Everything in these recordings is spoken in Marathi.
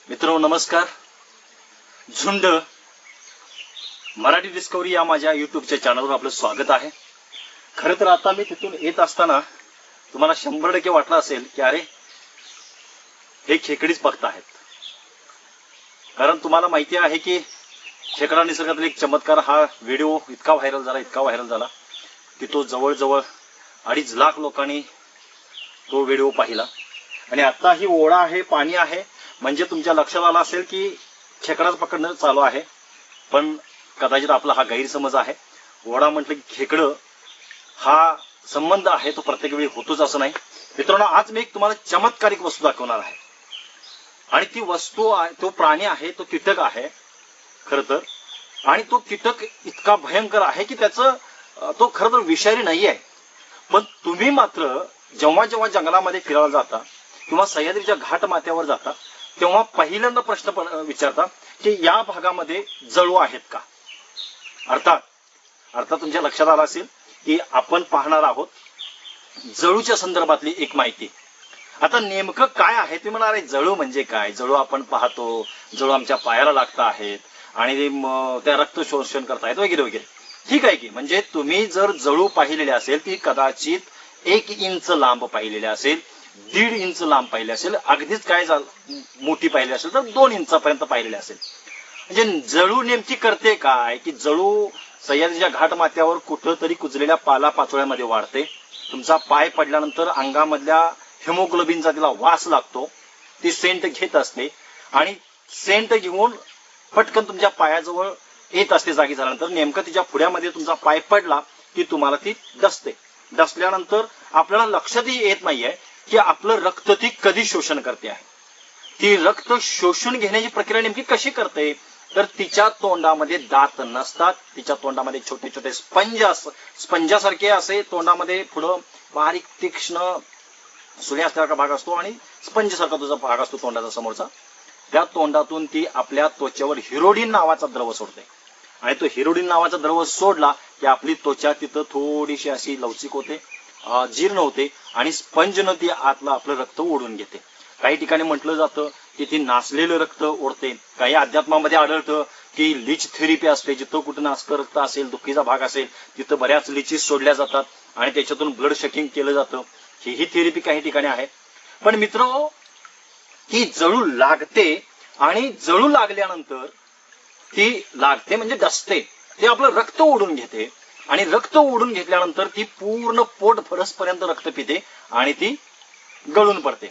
मित्रांनो नमस्कार. झुंड मराठी डिस्कवरी या माझ्या युट्यूबच्या चॅनलवर आपलं स्वागत आहे. खरं तर आता मी तिथून येत असताना तुम्हाला 100% वाटलं असेल की अरे हे खेकडीच बघताहेत. कारण तुम्हाला माहिती आहे की खेकडा निसर्गातील एक चमत्कार हा व्हिडिओ इतका व्हायरल झाला की तो जवळजवळ 2.5 लाख लोकांनी तो व्हिडिओ पाहिला. आणि आता ही ओढा आहे, पाणी आहे, म्हणजे तुमच्या लक्षात आलं असेल की खेकडाच पकडणं चालू आहे. पण कदाचित आपला हा गैरसमज आहे. ओढा म्हटलं की खेकडं हा संबंध आहे तो प्रत्येक वेळी होतोच असं नाही. मित्रांनो आज मी एक तुम्हाला चमत्कारिक वस्तू दाखवणार आहे. आणि ती वस्तू तो प्राणी आहे, तो कीटक आहे खरं तर. आणि तो कीटक इतका भयंकर आहे की त्याचं तो खरं तर विषारी नाही आहे. पण तुम्ही मात्र जेव्हा जेव्हा जंगलामध्ये फिरायला जाता किंवा सह्याद्रीच्या घाट माथ्यावर जाता तेव्हा पहिल्यांदा प्रश्न विचारता की या भागामध्ये जळू आहेत का. अर्थात तुमच्या लक्षात आलं असेल की आपण पाहणार आहोत जळूच्या संदर्भातली एक माहिती. आता नेमकं काय आहे ते म्हणणार आहे. जळू म्हणजे काय? जळू आपण पाहतो, जळू आमच्या पायाला लागत आहेत आणि त्या रक्त शोषण करतायत वगैरे वगैरे. ठीक आहे की, म्हणजे तुम्ही जर जळू पाहिलेले असेल ती कदाचित 1 इंच लांब पाहिलेले असेल, 1.5 इंच लांब पाहिले असेल, अगदीच काय मोठी पाहिली असेल तर 2 इंचापर्यंत पाहिलेले असेल. म्हणजे जळू नेमकी करते काय की जळू सह्याद्रीच्या घाट माथ्यावर कुठंतरी कुजलेल्या पाला पाचोळ्यामध्ये वाढते. तुमचा पाय पडल्यानंतर अंगामधल्या हिमोग्लोबिनचा तिला वास लागतो, ती सेंट घेत असते आणि सेंट घेऊन पटकन तुमच्या पायाजवळ येत असते. जागी झाल्यानंतर नेमकं तिच्या पुढ्यामध्ये तुमचा पाय पडला की तुम्हाला ती डसते. डसल्यानंतर आपल्याला लक्षातही येत नाहीये की आपलं रक्त ती कधी शोषण करते आहे. ती रक्त शोषून घेण्याची प्रक्रिया नेमकी कशी करते तर तिच्या तोंडामध्ये दात नसतात. तिच्या तोंडामध्ये छोटे छोटे स्पंजासारखे असे तोंडामध्ये पुढं बारीक तीक्ष्ण सुऱ्या असल्यासारखा भाग असतो आणि स्पंजसारखा तुझा भाग असतो तोंडाचा समोरचा. त्या तोंडातून ती आपल्या त्वचेवर हिरोडिन नावाचा द्रव सोडते. आणि तो हिरोडिन नावाचा द्रव सोडला की आपली त्वचा तिथं थोडीशी अशी लवचिक होते, जीर्ण होते आणि स्पंजनं ती आतलं आपलं रक्त ओढून घेते. काही ठिकाणी म्हटलं जातं की ती नासलेलं रक्त ओढते. काही अध्यात्मामध्ये आढळतं की लीच थेरपी असते. जिथं कुठं नासकं रक्त असेल, दुखीचा भाग असेल तिथं बऱ्याच लिचीस सोडल्या जातात आणि त्याच्यातून ब्लड शकिंग केलं जातं. ही थेरपी काही ठिकाणी आहे. पण मित्र ती जळू लागते आणि जळू लागल्यानंतर ती लागते म्हणजे डसते. ते आपलं रक्त ओढून घेते आणि रक्त ओढून घेतल्यानंतर ती पूर्ण पोट फरसपर्यंत रक्त पिते आणि ती गळून पडते.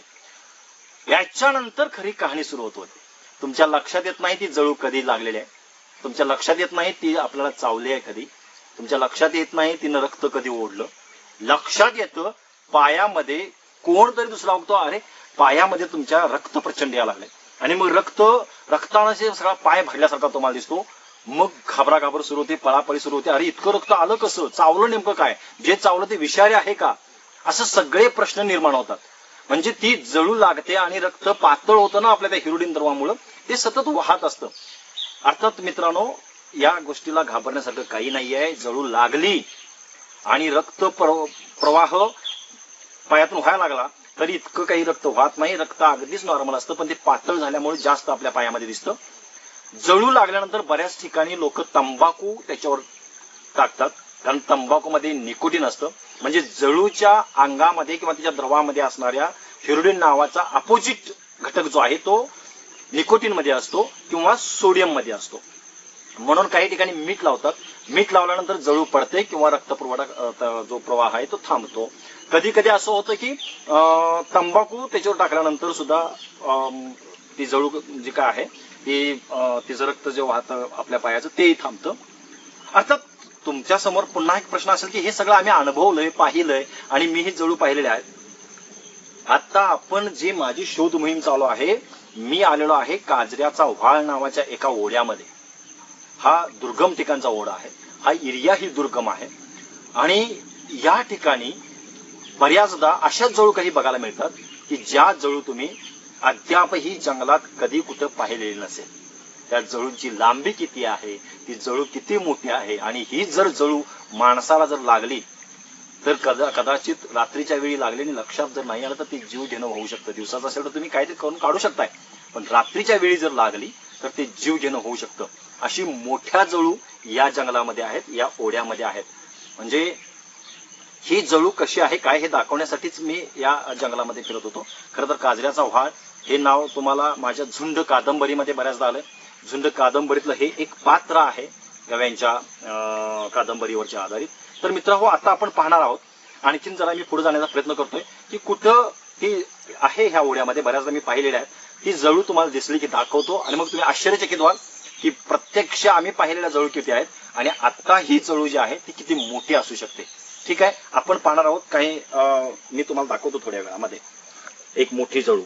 याच्यानंतर खरी कहाणी सुरू होते. तुमच्या लक्षात येत नाही ती जळू कधी लागलेली आहे. तुमच्या लक्षात येत नाही ती आपल्याला चावली आहे कधी. तुमच्या लक्षात येत नाही तिनं रक्त कधी ओढलं. लक्षात येतं पायामध्ये कोणतरी दुसरा बघतो अरे पायामध्ये तुमच्या रक्त प्रचंड यायला लागले आणि मग रक्तानं सगळा पाय भरल्यासारखा तुम्हाला दिसतो. मग घाबराघाबर सुरू होते, पळापळी सुरू होते. अरे इतकं रक्त आलं कसं? चावलं नेमकं काय? जे चावलं ते विषारी आहे का? असं सगळे प्रश्न निर्माण होतात. म्हणजे ती जळू लागते आणि रक्त पातळ होतं ना आपल्या त्या हिरोडिन द्रवामुळं, ते सतत वाहत असतं. अर्थात मित्रांनो या गोष्टीला घाबरण्यासारखं काही नाही आहे. जळू लागली आणि रक्त प्रवाह पायातून व्हायला लागला तरी इतकं काही रक्त वाहत नाही. रक्त अगदीच नॉर्मल असतं, पण ते पातळ झाल्यामुळे जास्त आपल्या पायामध्ये दिसतं. जळू लागल्यानंतर बऱ्याच ठिकाणी लोक तंबाखू त्याच्यावर टाकतात, कारण तंबाखूमध्ये निकोटीन असतं. म्हणजे जळूच्या अंगामध्ये किंवा तिच्या द्रवामध्ये असणाऱ्या हिरोडिन नावाचा अपोजिट घटक जो आहे तो निकोटीन मध्ये असतो किंवा सोडियम मध्ये असतो. म्हणून काही ठिकाणी मीठ लावतात. मीठ लावल्यानंतर जळू पडते किंवा रक्तपुरवठा जो प्रवाह आहे तो थांबतो. कधी कधी असं होतं की तंबाखू त्याच्यावर टाकल्यानंतर सुद्धा ती जळू जी काय आहे तिचं रक्त जे वाहतं आपल्या पायाचं ते थांबतं. अर्थात तुमच्या समोर पुन्हा एक प्रश्न असेल की हे सगळं आम्ही अनुभवलंय, पाहिलंय आणि मीही जळू पाहिलेले आहेत. आता आपण जी माझी शोध मोहीम चालू आहे, मी आलेलो आहे काजऱ्याचा व्हाळ नावाच्या एका ओढ्यामध्ये. हा दुर्गम ठिकाणचा ओढा आहे. हा एरिया ही दुर्गम आहे आणि या ठिकाणी बऱ्याचदा अशाच जळू काही बघायला मिळतात की ज्या जळू तुम्ही अद्यापही जंगलात कधी कुठं पाहिलेली नसेल. त्या जळूंची लांबी किती आहे, ती जळू किती मोठी आहे आणि ही जर जळू माणसाला जर लागली तर कदाचित रात्रीच्या वेळी लागलेली लक्षात जर नाही आलं तर ती जीव घेणं होऊ शकतं. दिवसाचं असेल तर तुम्ही काहीतरी करून काढू शकताय. पण रात्रीच्या वेळी जर लागली तर ते जीव घेणं होऊ शकतं. अशी मोठ्या जळू या जंगलामध्ये आहेत, या ओढ्यामध्ये आहेत. म्हणजे ही जळू कशी आहे काय हे दाखवण्यासाठीच मी या जंगलामध्ये फिरत होतो. खरं तर काजऱ्याचा व्हाळ हे नाव तुम्हाला माझ्या झुंड कादंबरीमध्ये बऱ्याचदा आलंय. झुंड कादंबरीतलं हे एक पात्र आहे गव्यांच्या कादंबरीवरच्या आधारित. तर मित्रांनो, आता आपण पाहणार आहोत आणखीन जरा मी पुढे जाण्याचा प्रयत्न करतोय की कुठं ती आहे ह्या ओढ्यामध्ये. बऱ्याचदा मी पाहिलेल्या आहेत. ती जळू तुम्हाला दिसली की दाखवतो आणि मग तुम्ही आश्चर्यचकित व्हाल की प्रत्यक्ष आम्ही पाहिलेल्या जळू किती आहेत आणि आता ही जळू जी आहे ती किती मोठी असू शकते. ठीक आहे, आपण पाहणार आहोत काही मी तुम्हाला दाखवतो थोड्या वेळामध्ये एक मोठी जळू.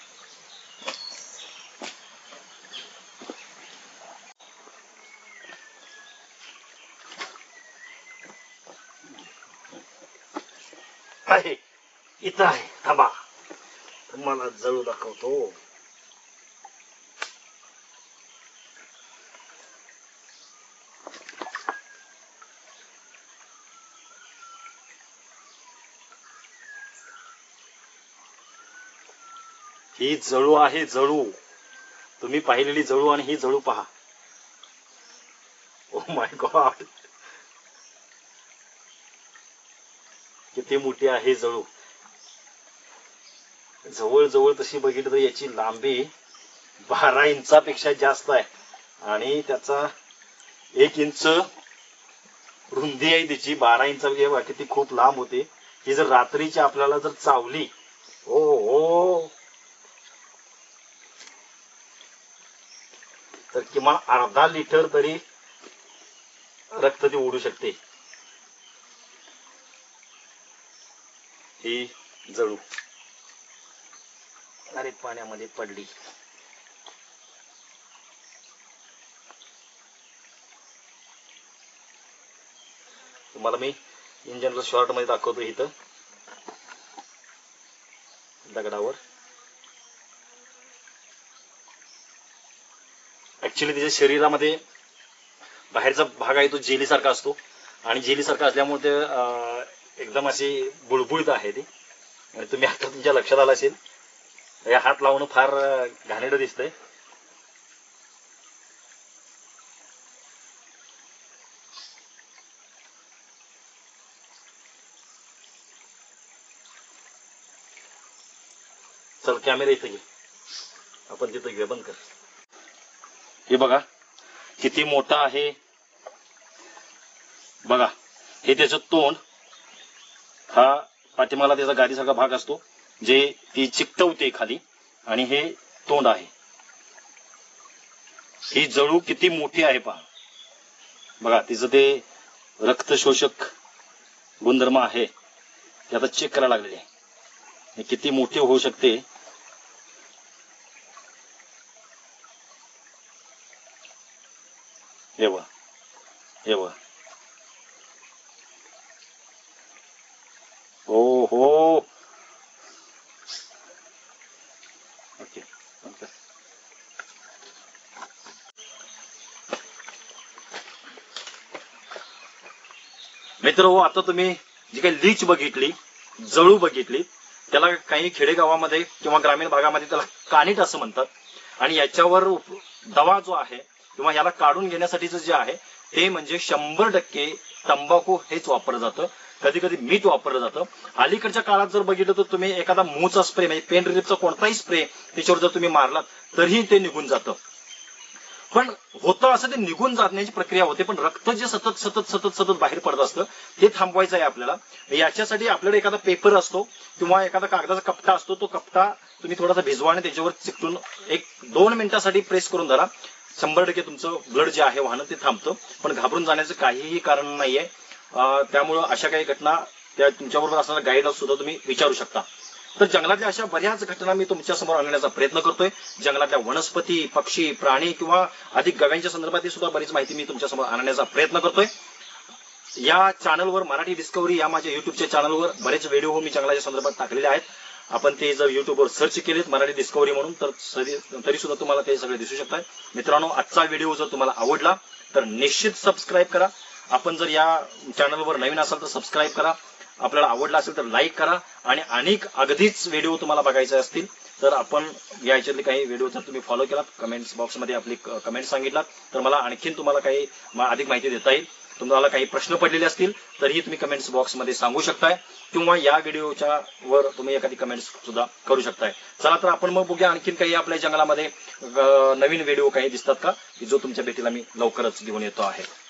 आहे इथं आहे, थांबा तुम्हाला जळू दाखवतो. ही जळू आहे, जळू. तुम्ही पाहिलेली जळू आणि ही जळू पहा. ओ माय गॉड, किती मोठी आहे जळू. जवळ जवळ तशी बघितलं तर याची लांबी 12 इंचापेक्षा जास्त आहे आणि त्याचा 1 इंच रुंदी आहे त्याची. 12 इंच म्हणजे किती खूप लांब होते. ही जर रात्रीची आपल्याला जर चावली, ओ हो, तर किमान अर्धा लिटर तरी रक्त ती ओढू शकते. ही जळू अरे पाण्यामध्ये पडली. तुम्हाला मी इंजनला शॉर्ट मध्ये दाखवतो. इथं दगडावर ऍक्च्युली तिच्या शरीरामध्ये बाहेरचा भाग आहे तो जेली सारखा असतो आणि जेली सारखा असल्यामुळे ते एकदम अशी बुळबुळीत आहे ती. आणि तुम्ही आता तुमच्या लक्षात आला असेल, हात लावणं फार घाणेरडं दिसतंय. चल कॅमेरा इथं घे, आपण तिथं घेऊया. बंद कर. हे बघा किती मोठा आहे बघा. हे त्याचं तोंड, हा पाठीमाला त्याचा गादीसारखा भाग असतो जे ती चिकटवते खाली, आणि हे तोंड आहे. ही जळू किती मोठी आहे पहा. बघा तिचं ते रक्तशोषक गुणधर्म आहे ते आता चेक करायला लागलेले आहे. किती मोठी होऊ शकते. हे बघा, हे बघा. ओ हो, ओके. मित्र, आता तुम्ही जी काही लीच बघितली, जळू बघितली, त्याला काही खेडेगावामध्ये किंवा ग्रामीण भागामध्ये त्याला कानिट असं म्हणतात. आणि याच्यावर दवा जो आहे किंवा याला काढून घेण्यासाठीचं जे आहे ते म्हणजे 100% तंबाखू हेच वापरलं जातं. कधी कधी मीठ वापरलं जातं. अलीकडच्या काळात जर बघितलं तर तुम्ही एखादा मूचा स्प्रे म्हणजे पेन रिलीफचा कोणताही स्प्रे त्याच्यावर जर तुम्ही मारलात तरीही ते निघून जातं. पण होतं असं, ते निघून जाण्याची प्रक्रिया होते, पण रक्त जे सतत सतत सतत सतत बाहेर पडत असतं ते थांबवायचं आहे आपल्याला. याच्यासाठी आपल्याला एखादा पेपर असतो किंवा एखादा कागदाचा कपटा असतो. तो कपटा तुम्ही थोडासा भिजवा आणि त्याच्यावर चिकटून 1-2 मिनिटासाठी प्रेस करून धरा. 100% तुमचं ब्लड जे आहे वाहनं ते थांबतं. पण घाबरून जाण्याचं काहीही कारण नाहीये. त्यामुळं अशा काही घटना त्या तुमच्याबरोबर असणाऱ्या गाईडला सुद्धा तुम्ही विचारू शकता. तर जंगलातल्या अशा बऱ्याच घटना मी तुमच्या समोर आणण्याचा प्रयत्न करतोय. जंगलातल्या वनस्पती, पक्षी, प्राणी किंवा अधिक गव्यांच्या संदर्भातली सुद्धा बरीच माहिती मी तुमच्या समोर आणण्याचा प्रयत्न करतोय. या चॅनलवर, मराठी डिस्कवरी या माझ्या युट्यूबच्या चॅनलवर बरेच व्हिडिओ मी जंगलाच्या संदर्भात टाकलेले आहेत. आपण ते जर युट्यूबवर सर्च केलेत मराठी डिस्कवरी म्हणून तर तरी सुद्धा तुम्हाला ते सगळे दिसू शकतात. मित्रांनो, आजचा व्हिडिओ जर तुम्हाला आवडला तर निश्चित सबस्क्राईब करा. आपण जर या चॅनलवर नवीन असाल तर सबस्क्राईब करा. आपल्याला आवडला असेल तर लाईक करा आणि अनेक अगदीच व्हिडिओ तुम्हाला बघायचे असतील तर आपण या याच्यातले काही व्हिडिओ जर तुम्ही फॉलो केलात, कमेंट्स बॉक्समध्ये आपली कमेंट सांगितलात, तर मला आणखीन तुम्हाला काही अधिक माहिती देता येईल. तुम्हाला काही प्रश्न पडलेले असतील तरीही तुम्ही कमेंट्स बॉक्समध्ये सांगू शकताय, किंवा या व्हिडिओच्या वर तुम्ही एखादी कमेंट्स सुद्धा करू शकताय. चला तर आपण मग बघूया आणखीन काही आपल्या जंगलामध्ये नवीन व्हिडिओ काही दिसतात का, की जो तुमच्या भेटीला मी लवकरच घेऊन येतो आहे.